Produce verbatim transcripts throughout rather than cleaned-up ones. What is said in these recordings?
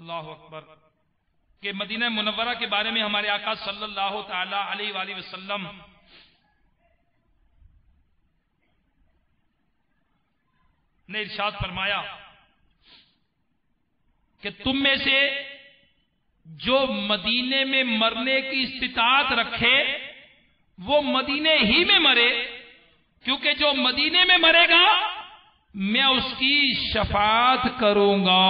اللہ اکبر کہ مدینہ منورہ کے بارے میں ہمارے آقا صلی اللہ تعالی علیہ وآلہ وسلم نے ارشاد فرمایا کہ تم میں سے جو مدینے میں مرنے کی استطاعت رکھے وہ مدینے ہی میں مرے، کیونکہ جو مدینے میں مرے گا میں اس کی شفاعت کروں گا۔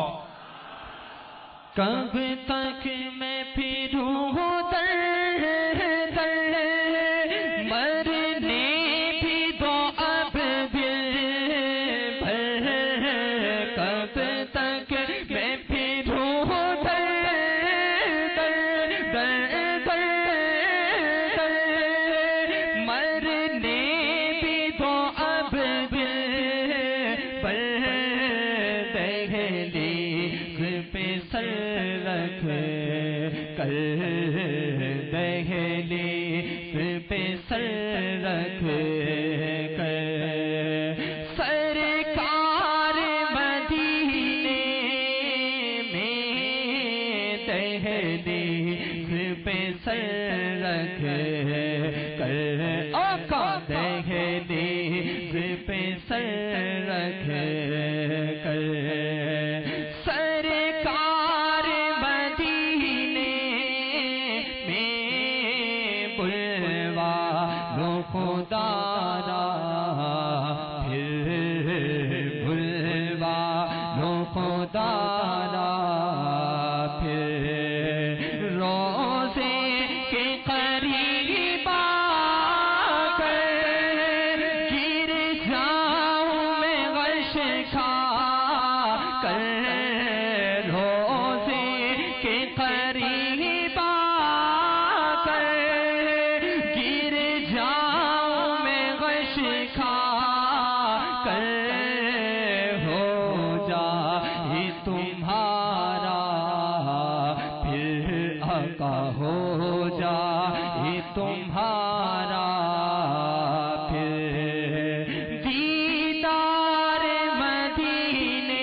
کب تک میں پھروں در در مرنے بھی دو اب دل بھر، کب تک میں پھروں در در در در مرنے بھی دو اب دل بھر، دہلیز پہ سر رکھ کر، دہلیز پہ سر رکھ کر، سرکار مدینے میں دہلیز پہ سر رکھ کر، آقا دہلیز پہ سر رکھ کر، سرکار مدینے میں بلوا لو خدا را، پھر بلوا لو خدا را، پھر روزے کے قریب آ کر گر جاؤں میں غش کھا کر، روزے کے قریب آ کر گر جاؤں میں غش کھا کر، ہو جائے تمہارا پھر آقا، ہو جائے تمہارا پھر دیدار مدینے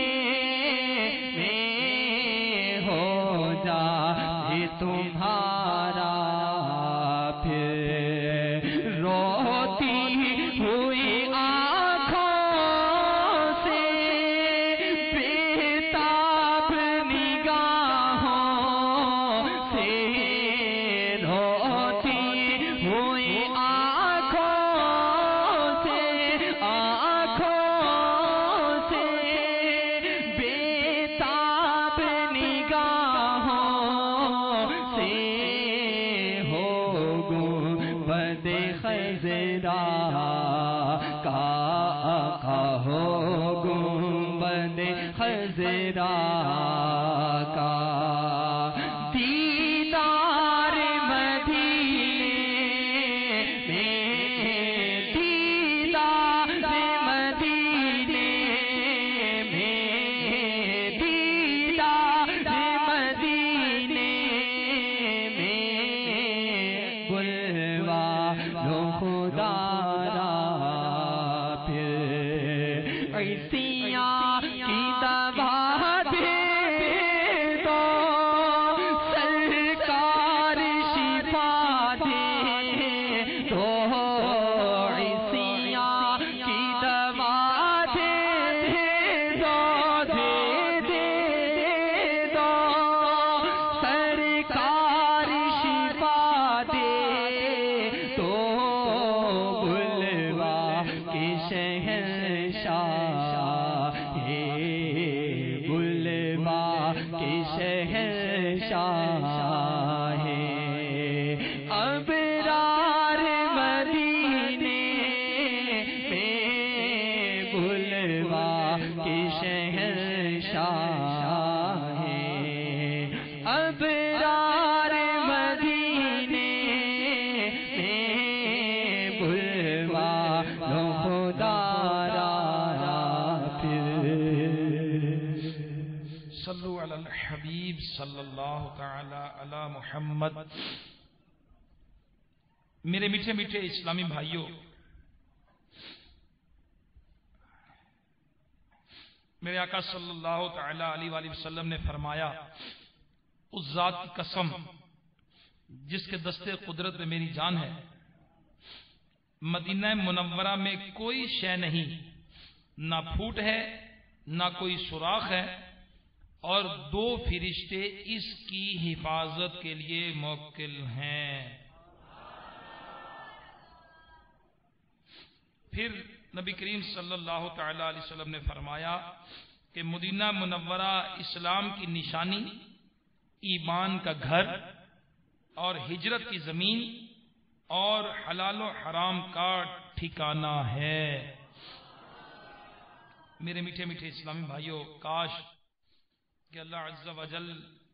میں، ہو جائے تمہارا پھر روتی ہوئی آنکھوں سے بےتاب نگاہوں سے، روتی ہوئی آنکھوں سے، آنکھوں سے بےتاب نگاہوں سے، ہو گنبد خضرا کا آقا، ہو گنبد خضرا کا دیدار مدینے میں، دیدار مدینے میں، دیدار مدینے میں، بلوا لو خدا را، پھر عیسیاں کی دوا دے دو، سرکار شفا دے دو، عیسیاں کی دوا دے دو، دے دے دو، سرکار شفا دے دو، بلوا کے شہنشاہ، بلوا کے شہنشاہ، ابرار مدینے میں، بلوا کے شہنشاہ، ابرار مدینے میں، بلوا لو خدا را، پھر صلو علی الحبیب صلی اللہ تعالی علی محمد۔ میرے میٹھے میٹھے اسلامی بھائیوں، میرے آقا صلی اللہ تعالی علیہ وآلہ وسلم نے فرمایا، اس ذات کی قسم جس کے دستے قدرت میں میری جان ہے، مدینہ منورہ میں کوئی شے نہیں، نہ پھوٹ ہے نہ کوئی سوراخ ہے، اور دو فرشتے اس کی حفاظت کے لیے موکل ہیں۔ پھر نبی کریم صلی اللہ تعالی علیہ وسلم نے فرمایا کہ مدینہ منورہ اسلام کی نشانی، ایمان کا گھر اور ہجرت کی زمین اور حلال و حرام کا ٹھکانہ ہے۔ میرے میٹھے میٹھے اسلامی بھائیوں، کاش کہ اللہ عز و جل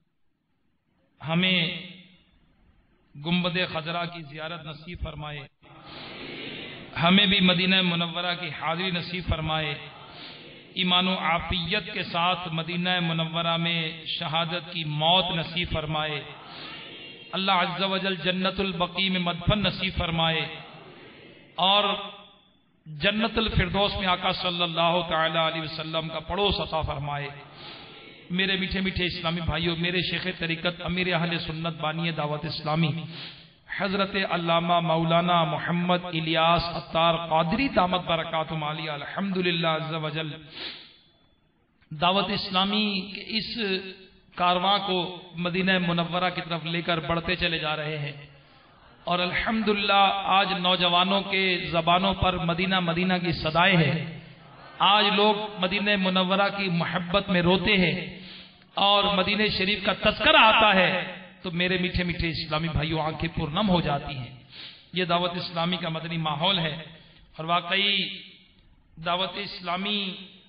ہمیں گنبد خضرا کی زیارت نصیب فرمائے، ہمیں بھی مدینہ منورہ کی حاضری نصیب فرمائے، ایمان و عافیت کے ساتھ مدینہ منورہ میں شہادت کی موت نصیب فرمائے، اللہ عز و جل جنت البقیع میں مدفن نصیب فرمائے، اور جنت الفردوس میں آقا صلی اللہ تعالی علیہ وسلم کا پڑوس عطا فرمائے۔ میرے میٹھے میٹھے اسلامی بھائیوں، میرے شیخ طریقت امیر اہل سنت بانی دعوت اسلامی حضرت علامہ مولانا محمد الیاس عطار قادری دامت برکاتہم عالیہ الحمدللہ عز و جل دعوت اسلامی کے اس کارواں کو مدینہ منورہ کی طرف لے کر بڑھتے چلے جا رہے ہیں، اور الحمدللہ آج نوجوانوں کے زبانوں پر مدینہ مدینہ کی صدائیں ہیں۔ آج لوگ مدینہ منورہ کی محبت میں روتے ہیں اور مدینہ شریف کا تذکرہ آتا ہے تو میرے میٹھے میٹھے اسلامی بھائیوں آنکھیں پرنم ہو جاتی ہیں۔ یہ دعوت اسلامی کا مدنی ماحول ہے، اور واقعی دعوت اسلامی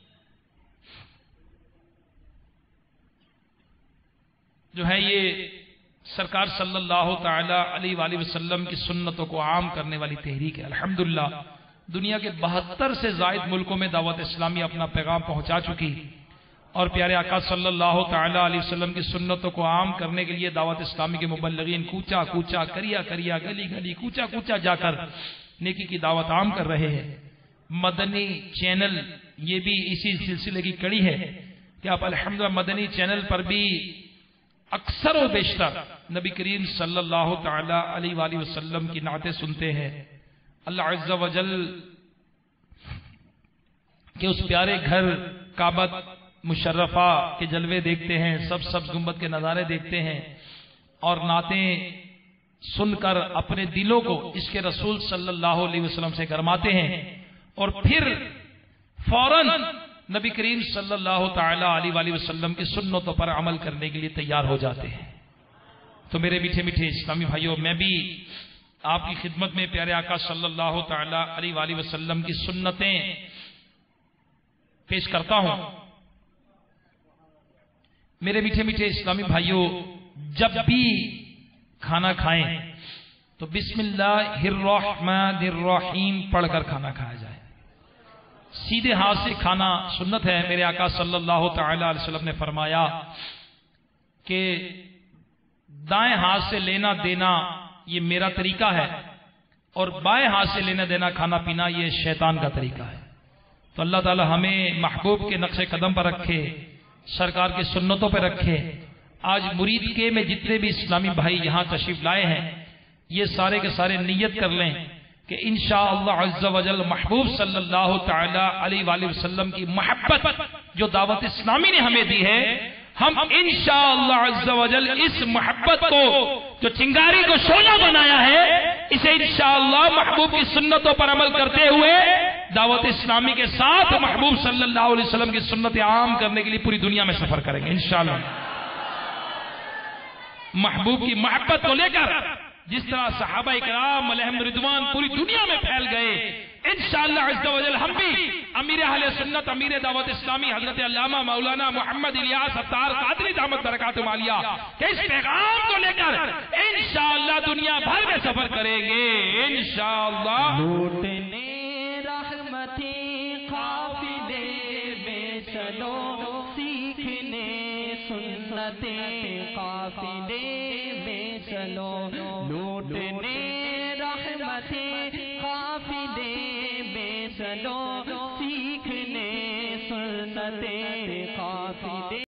جو ہے یہ سرکار صلی اللہ تعالی علیہ وآلہ وسلم کی سنتوں کو عام کرنے والی تحریک ہے۔ الحمدللہ دنیا کے بہتر سے زائد ملکوں میں دعوت اسلامی اپنا پیغام پہنچا چکی، اور پیارے آقا صلی اللہ تعالی علیہ وسلم کی سنتوں کو عام کرنے کے لیے دعوت اسلامی کے مبلغین کوچا کوچا کریا کریا گلی گلی کوچا کوچا جا کر نیکی کی دعوت عام کر رہے ہیں۔ مدنی چینل یہ بھی اسی سلسلے کی کڑی ہے کہ آپ الحمدللہ مدنی چینل پر بھی اکثر و بیشتر نبی کریم صلی اللہ تعالی علیہ وآلہ وسلم کی نعتیں سنتے ہیں۔ اللہ عز و جل کہ اس پیارے گھر کعبۃ مشرفہ کے جلوے دیکھتے ہیں، سب سب گنبد کے نظارے دیکھتے ہیں، اور نعتیں سن کر اپنے دلوں کو اس کے رسول صلی اللہ علیہ وسلم سے گرماتے ہیں، اور پھر فوراً نبی کریم صلی اللہ تعالی علیہ وآلہ وسلم کی سنتوں پر عمل کرنے کے لیے تیار ہو جاتے ہیں۔ تو میرے میٹھے میٹھے اسلامی بھائیوں، میں بھی آپ کی خدمت میں پیارے آقا صلی اللہ تعالی علیہ وآلہ وسلم کی سنتیں پیش کرتا ہوں۔ میرے میٹھے میٹھے اسلامی بھائیوں، جب بھی کھانا کھائیں تو بسم اللہ الرحمن الرحیم پڑھ کر کھانا کھایا جائے۔ سیدھے ہاتھ سے کھانا سنت ہے۔ میرے آقا صلی اللہ تعالی علیہ وسلم نے فرمایا کہ دائیں ہاتھ سے لینا دینا یہ میرا طریقہ ہے، اور بائیں ہاتھ سے لینا دینا کھانا پینا یہ شیطان کا طریقہ ہے۔ تو اللہ تعالی ہمیں محبوب کے نقش قدم پر رکھے، سرکار کی سنتوں پہ رکھے۔ آج مرید کے میں جتنے بھی اسلامی بھائی یہاں تشریف لائے ہیں، یہ سارے کے سارے نیت کر لیں کہ انشاءاللہ عز و جل محبوب صلی اللہ تعالی علیہ وآلہ وسلم کی محبت جو دعوت اسلامی نے ہمیں دی ہے، ہم انشاءاللہ عز و جل اس محبت کو جو چنگاری کو شعلہ بنایا ہے، اسے انشاءاللہ محبوب کی سنتوں پر عمل کرتے ہوئے دعوت اسلامی کے ساتھ محبوب صلی اللہ علیہ وسلم کی سنتیں عام کرنے کے لیے پوری دنیا میں سفر کریں گے انشاءاللہ۔ محبوب کی محبت کو لے کر جس طرح صحابہ اکرام علیہم رضوان پوری دنیا میں پھیل گئے، انشاءاللہ عز و جل ہم بھی امیر اہل سنت امیر دعوت اسلامی حضرت علامہ مولانا محمد الیاس عطار قادری دامت برکاتہم عالیہ کہ اس پیغام کو لے کر انشاءاللہ دنیا بھر میں سفر کریں گے انشاءاللہ۔ لوٹنے رحمتی قافلے میں چلو، سیکھنے سنتیں قافلے میں چلو، لوٹنے